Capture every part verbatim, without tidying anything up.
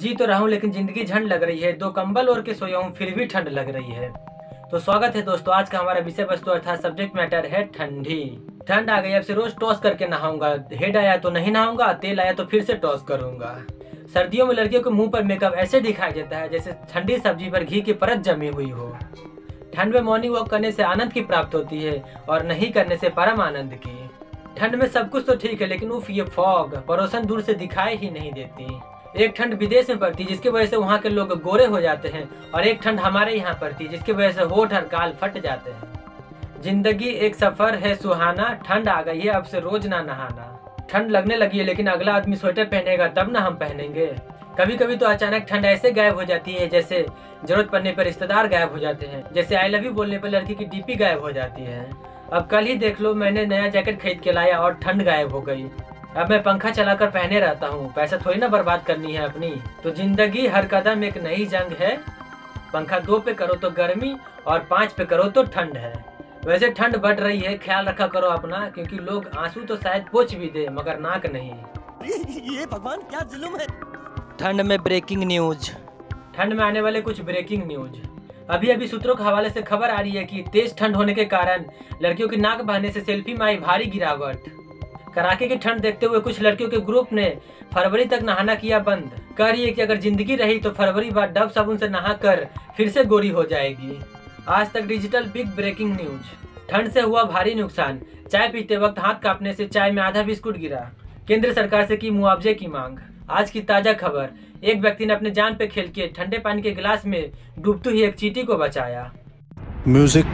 जी तो रहा हूँ लेकिन जिंदगी झंड लग रही है। दो कंबल ओढ़ के सोया हूँ फिर भी ठंड लग रही है। तो स्वागत है दोस्तों, आज का हमारा विषय वस्तु अर्थात सब्जेक्ट मैटर है ठंडी। ठंड आ गई, अब से रोज टॉस करके नहाऊंगा। हेड आया तो नहीं नहाऊंगा, तेल आया तो फिर से टॉस करूंगा। सर्दियों में लड़कियों के मुंह पर मेकअप ऐसे दिखाई देता है जैसे ठंडी सब्जी पर घी की परत जमी हुई हो। ठंड में मॉर्निंग वॉक करने से आनंद की प्राप्त होती है और नहीं करने से परम आनंद की। ठंड में सब कुछ तो ठीक है, लेकिन उफ ये फॉग पड़ोसन दूर से दिखाई ही नहीं देती। एक ठंड विदेश में पड़ती जिसकी वजह से वहाँ के लोग गोरे हो जाते हैं, और एक ठंड हमारे यहाँ पड़ती जिसकी वजह से होठ और गाल फट जाते हैं। जिंदगी एक सफर है सुहाना, ठंड आ गई है अब से रोज ना नहाना। ठंड लगने लगी है लेकिन अगला आदमी स्वेटर पहनेगा तब ना हम पहनेंगे। कभी कभी तो अचानक ठंड ऐसे गायब हो जाती है जैसे जरूरत पड़ने पर रिश्तेदार गायब हो जाते हैं, जैसे आई लव यू बोलने पर लड़की की डीपी गायब हो जाती है। अब कल ही देख लो, मैंने नया जैकेट खरीद के लाया और ठंड गायब हो गई। अब मैं पंखा चलाकर पहने रहता हूँ, पैसा थोड़ी ना बर्बाद करनी है अपनी। तो जिंदगी हर कदम एक नई जंग है। पंखा दो पे करो तो गर्मी और पाँच पे करो तो ठंड है। वैसे ठंड बढ़ रही है, ख्याल रखा करो अपना, क्योंकि लोग आंसू तो शायद पोंछ भी दे मगर नाक नहीं। ये भगवान क्या जुल्म है। ठंड में ब्रेकिंग न्यूज। ठंड में आने वाले कुछ ब्रेकिंग न्यूज। अभी अभी सूत्रों के हवाले से खबर आ रही है कि तेज ठंड होने के कारण लड़कियों की नाक बहने से सेल्फी में आई भारी गिरावट। कड़ाके की ठंड देखते हुए कुछ लड़कियों के ग्रुप ने फरवरी तक नहाना किया बंद। कह रही है कि अगर जिंदगी रही तो फरवरी बाद डब साबुन से नहाकर फिर से गोरी हो जाएगी। आज तक डिजिटल बिग ब्रेकिंग न्यूज। ठंड से हुआ भारी नुकसान, चाय पीते वक्त हाथ कांपने से चाय में आधा बिस्कुट गिरा। केंद्र सरकार से की मुआवजे की मांग। आज की ताजा खबर, एक व्यक्ति ने अपने जान पे खेल के ठंडे पानी के गिलास में डूबती हुई एक चींटी को बचाया। म्यूजिक।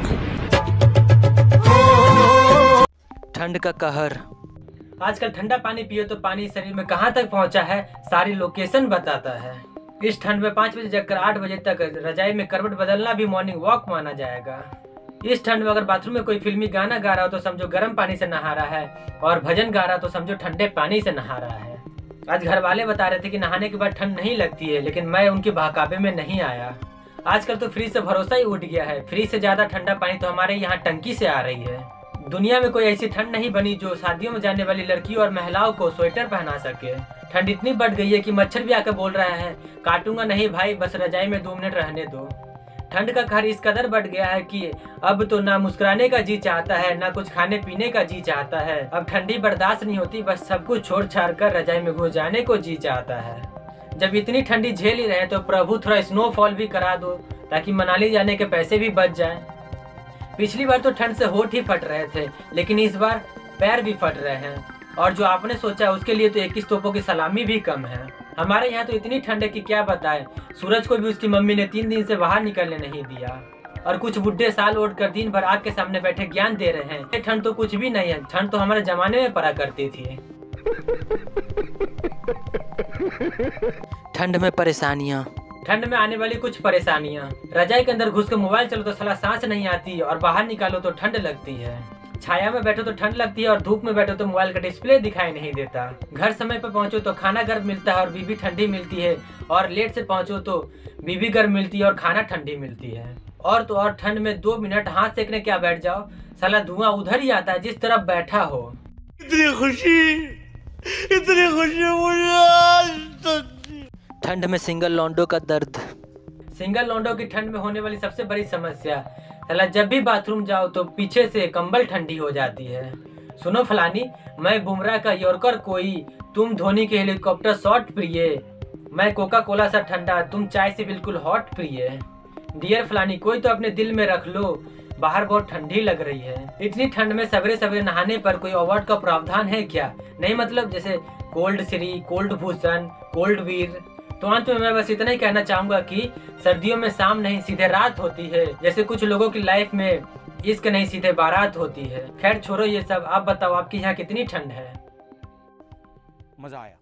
ठंड का कहर। आजकल ठंडा पानी पियो तो पानी शरीर में कहां तक पहुंचा है सारी लोकेशन बताता है। इस ठंड में पाँच बजे जगकर आठ बजे तक रजाई में करवट बदलना भी मॉर्निंग वॉक माना जाएगा। इस ठंड में अगर बाथरूम में कोई फिल्मी गाना गा रहा हो तो समझो गर्म पानी से नहा रहा है, और भजन गा रहा तो समझो ठंडे पानी से नहा रहा है। आज घर वाले बता रहे थे कि नहाने के बाद ठंड नहीं लगती है, लेकिन मैं उनके बहकावे में नहीं आया। आजकल तो फ्रिज से भरोसा ही उठ गया है। फ्रिज से ज्यादा ठंडा पानी तो हमारे यहाँ टंकी से आ रही है। दुनिया में कोई ऐसी ठंड नहीं बनी जो शादियों में जाने वाली लड़कियों और महिलाओं को स्वेटर पहना सके। ठंड इतनी बढ़ गई है कि मच्छर भी आकर बोल रहा है काटूंगा नहीं भाई, बस रजाई में दो मिनट रहने दो। ठंड का कहर इस कदर बढ़ गया है कि अब तो ना मुस्कुराने का जी चाहता है, ना कुछ खाने पीने का जी चाहता है। अब ठंडी बर्दाश्त नहीं होती, बस सब कुछ छोड़ छाड़ कर रजाई में घुस जाने को जी चाहता है। जब इतनी ठंडी झेल ही रहे तो प्रभु थोड़ा स्नोफॉल भी करा दो ताकि मनाली जाने के पैसे भी बच जाएं। पिछली बार तो ठंड से होठ ही फट रहे थे, लेकिन इस बार पैर भी फट रहे हैं, और जो आपने सोचा उसके लिए तो इक्कीस तोपों की सलामी भी कम है। हमारे यहाँ तो इतनी ठंड है कि क्या बताएं, सूरज को भी उसकी मम्मी ने तीन दिन से बाहर निकलने नहीं दिया। और कुछ बुढ़े साल ओढ़ कर दिन भर आग के सामने बैठे ज्ञान दे रहे हैं। ये ठंड तो कुछ भी नहीं है, ठंड तो हमारे जमाने में पड़ा करती थी। ठंड में परेशानियाँ। ठंड में आने वाली कुछ परेशानियाँ। रजाई के अंदर घुस के मोबाइल चलो तो साला सांस नहीं आती, और बाहर निकालो तो ठंड लगती है। छाया में बैठो तो ठंड लगती है, और धूप में बैठो तो मोबाइल का डिस्प्ले दिखाई नहीं देता। घर समय पर पहुंचो तो खाना गर्म मिलता है और बीबी ठंडी मिलती है, और लेट से पहुंचो तो बीबी गर्म मिलती है और खाना ठंडी मिलती है। और तो और ठंड में दो मिनट हाथ सेकने क्या बैठ जाओ, साला धुआं उधर ही आता है जिस तरफ बैठा हो। इतनी खुशी, इतनी खुशी मुझे। ठंड में सिंगल लॉन्डो का दर्द। सिंगल लॉन्डो की ठंड में होने वाली सबसे बड़ी समस्या, साला जब भी बाथरूम जाओ तो पीछे से कंबल ठंडी हो जाती है। सुनो फलानी, मैं बुमराह का यॉर्कर कोई, तुम धोनी के हेलीकॉप्टर शॉट प्रिय, मैं कोका कोला सा ठंडा, तुम चाय से बिल्कुल हॉट प्रिय। डियर फलानी, कोई तो अपने दिल में रख लो, बाहर बहुत ठंडी लग रही है। इतनी ठंड में सवेरे सवेरे नहाने पर कोई अवार्ड का प्रावधान है क्या? नहीं मतलब जैसे cold Shri, cold Bhushan, cold Veer. तो अंत में मैं बस इतना ही कहना चाहूंगा कि सर्दियों में शाम नहीं सीधे रात होती है, जैसे कुछ लोगों की लाइफ में इश्क नहीं सीधे बारात होती है। खैर छोड़ो ये सब, आप बताओ आपकी यहाँ कितनी ठंड है? मजा आया।